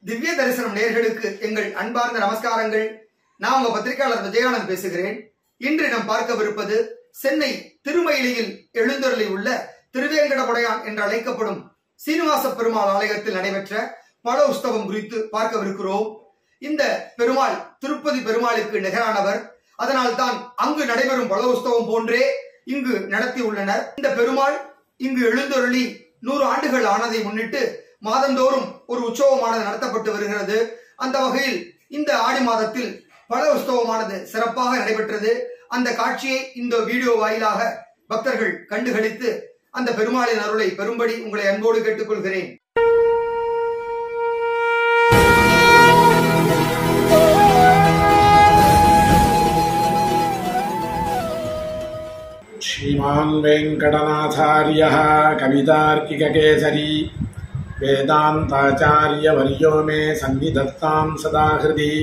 திவ்ய தரிசனம் நேயர்களுக்கு எங்கள் அன்பார்ந்த நமஸ்காரங்கள். நான் உங்க பத்திரிகையாளர் விஜயானந்த் பேசுகிறேன். இன்று நாம் பார்க்கவிருப்பது சென்னை திருமயிலையில் எழுந்தருளி உள்ள திருவேங்கடமுடையான் என்று அழைக்கப்படும் சீனிவாச பெருமாள் ஆலயத்தில் நடைபெற்ற பல உற்சவம் குறித்து பார்க்கவிருக்கிறோம். இந்த பெருமாள் திருப்பதி பெருமாளுக்கு நிகரானவர். அதனால் தான் அங்கு நடைபெறும் பல உற்சவம் போன்றே இங்கு நடத்தி உள்ளனர். இந்த பெருமாள் இங்கு எழுந்தருளி 100 ஆண்டுகள் ஆனதை முன்னிட்டு மாதந்தோறும் ஒரு உற்சவமானது நடத்தப்பட்டு வருகிறது. அந்த வகையில் இந்த ஆடி மாதத்தில் பல உற்சவமானது சிறப்பாக நடைபெற்றது. அந்த காட்சியை இந்த வீடியோ வாயிலாக பக்தர்கள் கண்டுகளித்து அந்த பெருமாளின் அருளை பெறும்படி உங்களை அன்போடு கேட்டுக்கொள்கிறேன். श्रीमान् वेंकटनाथार्यः कवितार्किककेसरी वेदान्ताचार्यवर्यो मे सन्निधत्तां सदा हृदि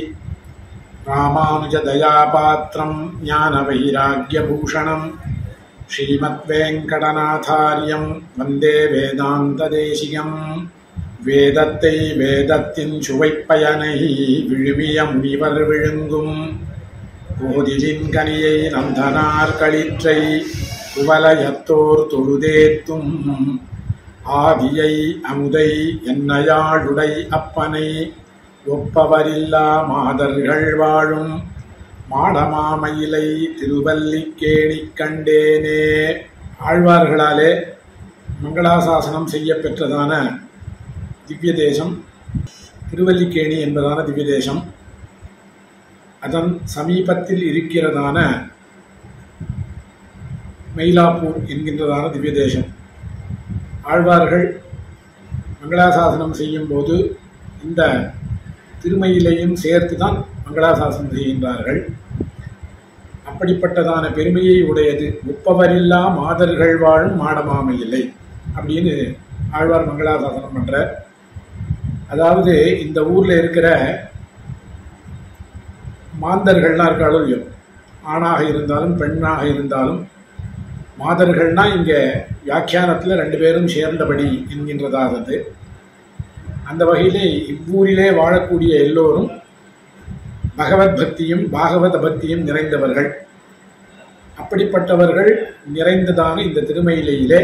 रामानुजदयापात्रं ज्ञानवैराग्यभूषणं श्रीमद्वेंकटनाथार्यं वन्दे वेदान्तदेशिकं வேதத்தை வேதத்தின் சுவைப்பயனை விழுமிய முனிவர் விழுங்கும் கோதிலின் கனியை நந்தனார் களிற்றை குவலயத்தோர் தொழுதேத்தும் ஆதியை அமுதை என்னையாளுடை அப்பனை ஒப்பவரில்லா மாதர்கள் வாழும் மாடமாமயிலை திருவல்லிக்கேணி கண்டேனே. ஆழ்வார்களாலே மங்களாசாசனம் செய்ய பெற்றதான திவ்ய தேசம் திருவல்லிக்கேணி என்பதான திவ்ய தேசம். அதன் சமீபத்தில் இருக்கிறதான மயிலாப்பூர் என்கின்றதான திவ்ய தேசம். ஆழ்வார்கள் மங்களாசாசனம் செய்யும் போது இந்த திருமயிலையும் சேர்த்து தான் மங்களாசாசனம் செய்கின்றார்கள். அப்படிப்பட்டதான பெருமையை உடையது ஒப்பவரில்லா மாதர்கள் வாழும் மாடமாமயிலை அப்படின்னு ஆழ்வார் மங்களாசாசனம் பண்றார். அதாவது இந்த ஊர்ல இருக்கிற மாந்தர்கள்னா இருக்காளோ இல்லையோ, ஆணாக இருந்தாலும் பெண்ணாக இருந்தாலும் மாதர்கள்னா இங்க வியாக்கியானத்துல 2 பேரும் சேர்ந்தபடி என்கின்றதாகிறது. அந்த வகையிலே இவ்வூரிலே வாழக்கூடிய எல்லோரும் பகவத் பக்தியும் பாகவத பக்தியும் நிறைந்தவர்கள். அப்படிப்பட்டவர்கள் நிறைந்ததான இந்த திருமயிலையிலே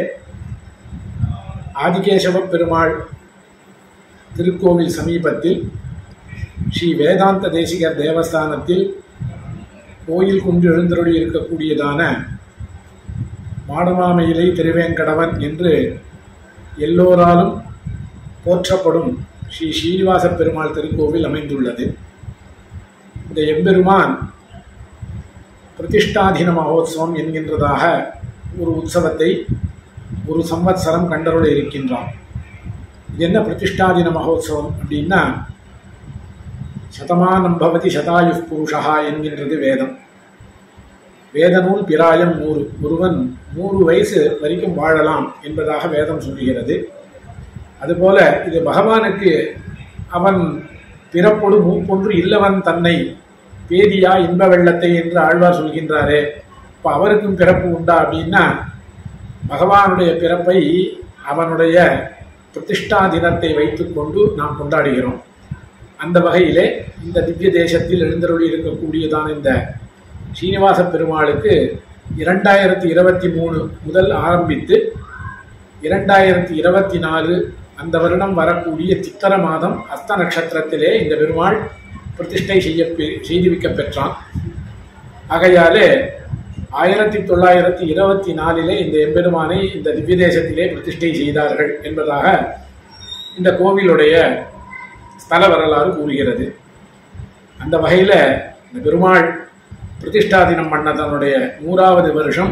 ஆதிகேசவ பெருமாள் திருக்கோவில் சமீபத்தில் ஸ்ரீ வேதாந்த தேசிகர் தேவஸ்தானத்தில் கோயில் கொண்டு எழுந்தருளி இருக்கக்கூடியதான மாடமாமயிலை திருவேங்கடவன் என்று எல்லோராலும் போற்றப்படும் ஸ்ரீ ஸ்ரீனிவாச பெருமாள் திருக்கோவில் அமைந்துள்ளது. இந்த எம்பெருமான் பிரதிஷ்டாதீன மகோத்சவம் என்கின்றதாக ஒரு உற்சவத்தை ஒரு சம்வத்சரம் கண்டருள இருக்கின்றான். இது என்ன பிரதிஷ்டாதீன மகோத்சவம் அப்படின்னா, சதமானம் பவதி சதாயு புருஷா என்கின்றது வேதம். வேத நூல் பிராயம் 100. ஒருவன் 100 வயசு வரைக்கும் வாழலாம் என்பதாக வேதம் சொல்லுகிறது. அதுபோல இது பகவானுக்கு அவன் பிறப்பொடு மூப்பொன்று இல்லவன் தன்னை பேதியா இன்ப வெள்ளத்தை என்று ஆழ்வார் சொல்கின்றாரே. இப்போ அவருக்கும் பிறப்பு உண்டா அப்படின்னா, பகவானுடைய பிறப்பை அவனுடைய பிரதிஷ்டா தினத்தை வைத்துக்கொண்டு நாம் கொண்டாடுகிறோம். அந்த வகையிலே இந்த திவ்ய தேசத்தில் எழுந்தருளி இருக்கக்கூடியதான இந்த ஸ்ரீனிவாச பெருமாளுக்கு 2023 முதல் ஆரம்பித்து 2024 அந்த வருடம் வரக்கூடிய சித்திர மாதம் அஸ்த நட்சத்திரத்திலே இந்த பெருமாள் பிரதிஷ்டை செய்துவிக்க பெற்றான். ஆகையாலே 1924 இந்த எம்பெருமானை இந்த திவ்ய தேசத்திலே பிரதிஷ்டை செய்தார்கள் என்பதாக இந்த கோவிலுடைய ஸ்தல வரலாறு கூறுகிறது. அந்த வகையில் இந்த பெருமாள் பிரதிஷ்டா தினம் பண்ணதனுடைய 100வது வருஷம்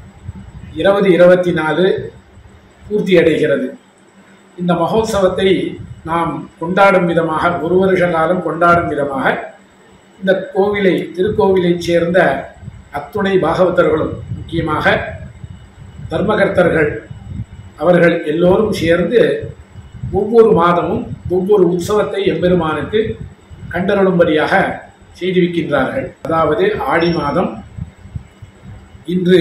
2024 பூர்த்தி அடைகிறது. இந்த மகோத்சவத்தை நாம் கொண்டாடும் விதமாக, ஒரு வருஷ காலம் கொண்டாடும் விதமாக இந்த திருக்கோவிலை சேர்ந்த அத்துணை பாகவதர்களும், முக்கியமாக தர்மகர்த்தர்கள் அவர்கள் எல்லோரும் சேர்ந்து ஒவ்வொரு மாதமும் ஒவ்வொரு உற்சவத்தை எம்பெருமானுக்கு கண்டருளும்படியாக செய்திருக்கின்றார்கள். அதாவது ஆடி மாதம் இன்று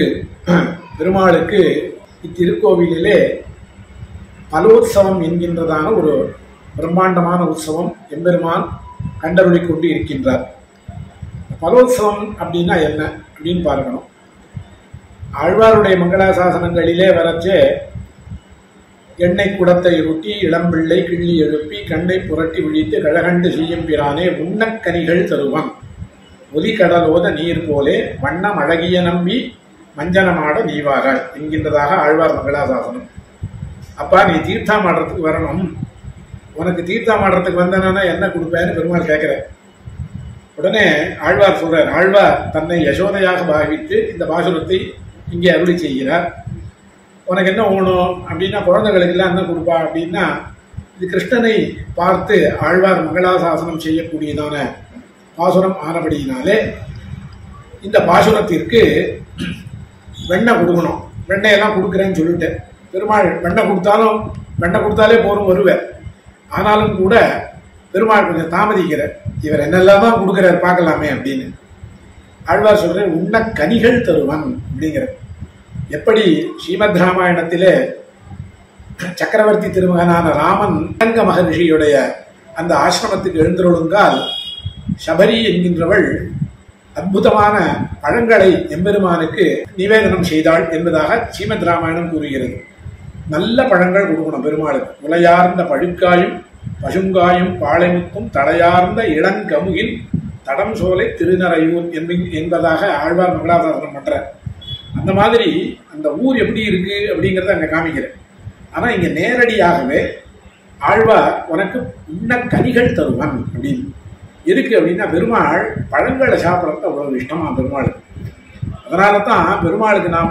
பெருமாளுக்கு இத்திருக்கோவிலிலே பலோத்சவம் என்கின்றதான ஒரு பிரம்மாண்டமான உற்சவம் எம்பெருமான் கண்டருளி கொண்டு இருக்கின்றார். பலோத்சவம் அப்படின்னா என்ன அப்படின்னு பார்க்கணும். ஆழ்வாருடைய மங்களாசாசனங்களிலே வரச்சே எண்ணெய் குடத்தை இருட்டி இளம்பிள்ளை கிள்ளி எழுப்பி கண்ணை புரட்டி விழித்து கழகண்டு செய்யும் பிரானே உண்ணக்கனிகள் தருவன் ஒலி கடலோத நீர் போலே வண்ணம் அழகிய நம்பி மஞ்சனமாட நீவாராய் என்கின்றதாக ஆழ்வார் மங்களாசாசனம். அப்பா நீ தீர்த்தம் ஆடுறதுக்கு வரணும், உனக்கு தீர்த்தம் ஆடுறதுக்கு வந்தனா என்ன கொடுப்பேன்னு பெருமாள் கேட்கிற. உடனே ஆழ்வார் சொல்றார், ஆழ்வார் தன்னை யசோதையாக பாவித்து இந்த பாசுரத்தை இங்கே அருளி செய்கிறார். உனக்கு என்ன வேணும் அப்படின்னா குழந்தைகளுக்கு எல்லாம் என்ன கொடுப்பா அப்படின்னா, இது கிருஷ்ணனை பார்த்து ஆழ்வார் மங்களாசாசனம் செய்யக்கூடியதான பாசுரம் ஆனபடியினாலே இந்த பாசுரத்திற்கு வெண்ணெய் கொடுக்கணும். வெண்ணெயெல்லாம் கொடுக்குறேன்னு சொல்லிட்டேன். பெருமாள் வெண்ணெய் கொடுத்தாலே போரும் வருவார். ஆனாலும் கூட பெருமாள் கொஞ்சம் தாமதிக்கிறார். இவர் என்னெல்லாம் தான் கொடுக்குறார் பார்க்கலாமே அப்படின்னு. ஆழ்வார் சொல்ற உண்ண கனிகள் தருவன் அப்படிங்கிற. எப்படி ஸ்ரீமத் ராமாயணத்திலே சக்கரவர்த்தி திருமகனான ராமன் அங்க மகரிஷியுடைய அந்த ஆசிரமத்துக்கு எழுந்தருளுங்கால் சபரி என்கின்றவள் அற்புதமான பழங்களை எம்பெருமானுக்கு நிவேதனம் செய்தாள் என்பதாக ஸ்ரீமத் ராமாயணம் கூறுகிறது. நல்ல பழங்கள் கொடுக்கணும் பெருமாளுக்கு. உலையார்ந்த பழுக்காயும் பசுங்காயும் பாளைமுத்தும் தடையார்ந்த இளங்கமுகின் தடம் சோலை திருநறையூர் என்பதாக ஆழ்வார் மங்களாசாசனம் பண்றார். அந்த மாதிரி அந்த ஊர் எப்படி இருக்கு அப்படிங்கிறத அங்க காமிக்கிறேன். ஆனா இங்க நேரடியாகவே ஆழ்வார் உனக்கு உண்ண கனிகள் தருவன் அப்படின்னு. எதுக்கு அப்படின்னா பெருமாள் பழங்களை சாப்பிட்றது அவ்வளவு இஷ்டமா பெருமாளுக்கு. அதனால தான் பெருமாளுக்கு நாம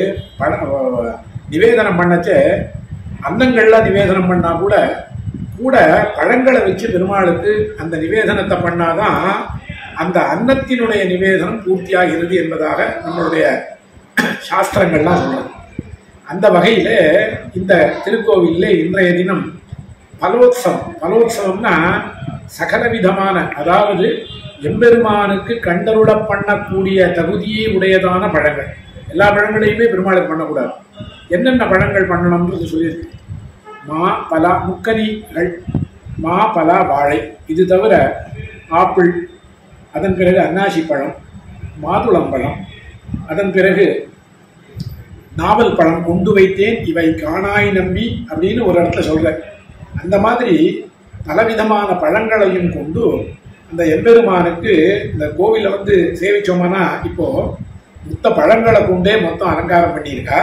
நிவேதனம் பண்ணச்ச அன்னங்கள்லாம் நிவேதனம் பண்ணா கூட பழங்களை வச்சு பெருமாளுக்கு அந்த நிவேதனத்தை பண்ணாதான் அந்த அன்னத்தினுடைய நிவேதனம் பூர்த்தியாகிறது என்பதாக நம்மளுடைய சாஸ்திரங்கள்லாம் சொல்றது. அந்த வகையில இந்த திருக்கோவில்ல இன்றைய தினம் பலோத்சவம்னா சகல விதமான, அதாவது எம்பெருமானுக்கு கண்டருள பண்ணக்கூடிய தகுதியை உடையதான பழங்கள். எல்லா பழங்களையுமே பெருமாளுக்கு பண்ணக்கூடாது. என்னென்ன பழங்கள் பண்ணணும்ன்றது சொல்லியிருக்கு. மா பலா முக்கனிகள், மா பலா வாழை, இது தவிர ஆப்பிள், அதன் பிறகு அன்னாசி பழம், மாதுளம்பழம், அதன் பிறகு நாவல் பழம் கொண்டு வைத்தேன் இவை காணாய் நம்பி அப்படின்னு ஒரு இடத்துல சொல்றேன். அந்த மாதிரி பலவிதமான பழங்களையும் கொண்டு அந்த எம்பெருமானுக்கு இந்த கோவில சேவிச்சோம்னா இப்போ மொத்த பழங்களை கொண்டே மொத்தம் அலங்காரம் பண்ணியிருக்கா.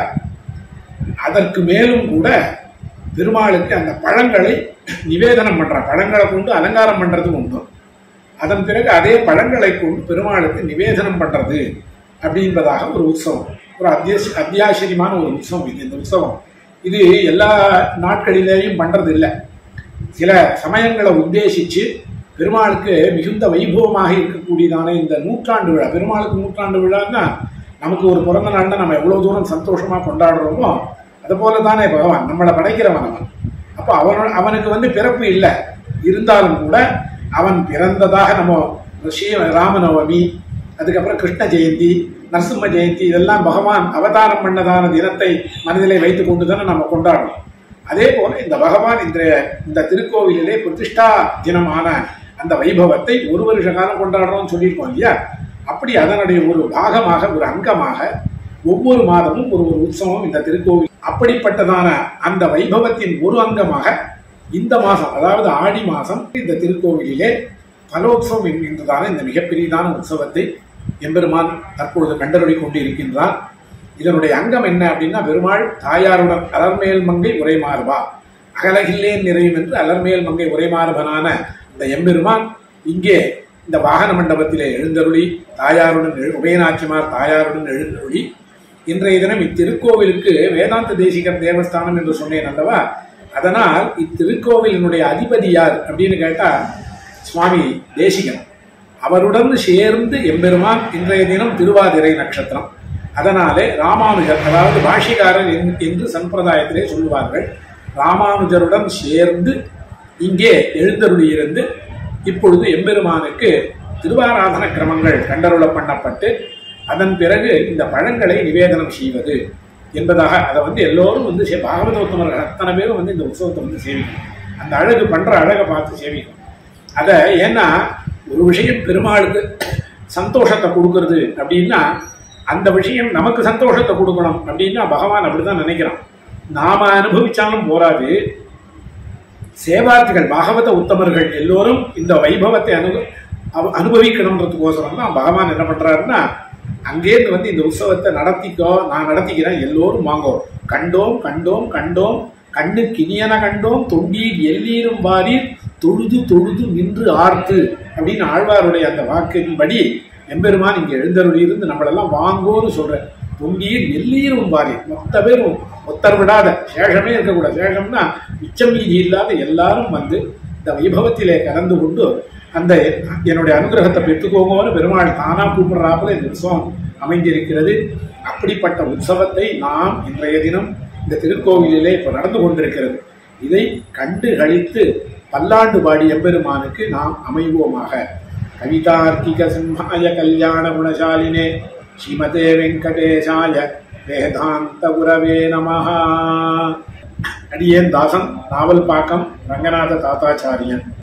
அதற்கு மேலும் கூட பெருமாளுக்கு அந்த பழங்களை நிவேதனம் பண்ற, பழங்களை கொண்டு அலங்காரம் பண்றது உண்டு. அதன் பிறகு அதே பழங்களை கொண்டு பெருமாளுக்கு நிவேதனம் பண்றது அப்படின்பதாக ஒரு உற்சவம், ஒரு அத்தியாச்சரியமான ஒரு உற்சவம் இது. இந்த உற்சவம் இது எல்லா நாட்களிலேயும் பண்றது இல்லை. சில சமயங்களை உத்தேசிச்சு பெருமாளுக்கு மிகுந்த வைபவமாக இருக்கக்கூடியதான இந்த நூற்றாண்டு விழா, பெருமாளுக்கு நூற்றாண்டு விழான்னா நமக்கு ஒரு பிறந்த நாள்னா நம்ம எவ்வளவு தூரம் சந்தோஷமா கொண்டாடுறோமோ அது போல தானே பகவான் நம்மளை படைக்கிறவன் அவன். அப்போ அவனுக்கு பிறப்பு இல்லை, இருந்தாலும் கூட அவன் பிறந்ததாக நம்ம ராமநவமி, அதுக்கப்புறம் கிருஷ்ண ஜெயந்தி, நரசிம்ம ஜெயந்தி, இதெல்லாம் பகவான் அவதாரம் பண்ணதான தினத்தை மனதிலே வைத்துக் கொண்டு தானே நம்ம கொண்டாடுறோம். அதே போல இந்த பகவான் இந்த திருக்கோவிலே பிரதிஷ்டா தினமான அந்த வைபவத்தை ஒரு வருஷ காலம் கொண்டாடுறோம்னு சொல்லியிருக்கோம் இல்லையா. அப்படி அதனுடைய ஒரு பாகமாக, ஒரு அங்கமாக ஒவ்வொரு மாதமும் ஒரு உற்சவம் இந்த திருக்கோவில். அப்படிப்பட்டதான அந்த வைபவத்தின் ஒரு அங்கமாக இந்த மாசம், அதாவது ஆடி மாசம், இந்த திருக்கோவிலே பலோத்சவம் என்கின்றதான இந்த மிகப்பெரியதான உற்சவத்தை எம்பெருமான் தற்பொழுது கண்டருளி கொண்டு இருக்கின்றார். இதனுடைய அங்கம் என்ன அப்படின்னா, பெருமாள் தாயாருடன் அலர்மேல் மங்கை உரைமாறுவா அகலகில்லேன் நிறையும் என்று அலர்மேல் மங்கை உரைமாறுவனான இந்த எம்பெருமான் இங்கே இந்த வாகன மண்டபத்திலே எழுந்தருளி தாயாருடன் உபயநாச்சிமார் தாயாருடன் எழுந்தருளி இன்றைய தினம் இத்திருக்கோவிலுக்கு வேதாந்த தேசிகர் தேவஸ்தானம் என்று சொன்னேன் அல்லவா. அதனால் இத்திருக்கோவிலினுடைய அதிபதி யார் அப்படின்னு கேட்டா சுவாமி தேசிகன். அவருடன் சேர்ந்து எம்பெருமான் இன்றைய தினம் திருவாதிரை நட்சத்திரம். அதனாலே ராமானுஜர், அதாவது பாஷிகாரர் என்று சம்பிரதாயத்திலே சொல்லுவார்கள், ராமானுஜருடன் சேர்ந்து இங்கே எழுந்தருளியிருந்து இப்பொழுது எம்பெருமானுக்கு திருவாராதன கிரமங்கள் கண்டருள பண்ணப்பட்டு அதன் பிறகு இந்த பழங்களை நிவேதனம் செய்வது என்பதாக அதை எல்லோரும் பாகவதோத்தமர்கள் அத்தனை பேரும் இந்த உற்சவத்தை சேவிக்கணும். அந்த அழகு பண்ற அழகை பார்த்து சேவிக்கும். அத ஏன்னா ஒரு விஷயம் பெருமாளுக்கு சந்தோஷத்தை கொடுக்கறது அப்படின்னா அந்த விஷயம் நமக்கு சந்தோஷத்தை கொடுக்கணும் அப்படின்னா பகவான் அப்படிதான் நினைக்கிறான். நாம அனுபவிச்சாலும் போராது, சேவார்த்திகள் பாகவத உத்தமர்கள் எல்லோரும் இந்த வைபவத்தை அனுபவிக்கணும்ன்றதுக்கோசரம் தான் பகவான் என்ன பண்றாருன்னா அங்கேருந்து வந்து இந்த உற்சவத்தை நடத்திக்கோ, நான் நடத்திக்கிறேன், எல்லோரும் வாங்கோ. கண்டோம் கண்டோம் கண்டோம் கண்ணு கிணியன கண்டோம் தொண்டீர் எல்லீரும் வாரீர் தொழுது தொழுது நின்று ஆர்த்து அப்படின்னு ஆழ்வாருடைய அந்த வாக்கின்படி எம்பெருமான் இங்க எழுந்தருளி இருந்து நம்மளெல்லாம் வாங்கோன்னு சொல்றேன். தொண்டீர் எல்லீரும் வாரீர், மொத்த பேரும் ஒத்தர் விடாத, சேஷமே இருக்கக்கூடாது. சேஷம்னா மிச்சம் மீதி இல்லாத எல்லாரும் வந்து இந்த வைபவத்திலே கலந்து கொண்டு அந்த என்னுடைய அனுகிரகத்தை பெற்றுக்கோங்கன்னு பெருமாள் தானா கூப்பிடுறாப்புல இந்த உற்சவம் அமைந்திருக்கிறது. அப்படிப்பட்ட உற்சவத்தை நாம் இன்றைய தினம் இந்த திருக்கோவிலிலே இப்ப நடந்து கொண்டிருக்கிறது. இதை கண்டு கழித்து பல்லாண்டு பாடி எம்பெருமானுக்கு நாம் அமைவோமாக. கவிதார்க்கிக சிம்ஹாய கல்யாண குணசாலினே ஸ்ரீமதே வெங்கடேசாய வேதாந்த குரவே நமஹ. அடியேன் தாசன், நாவல்பாக்கம் ரங்கநாத தாத்தாச்சாரியன்.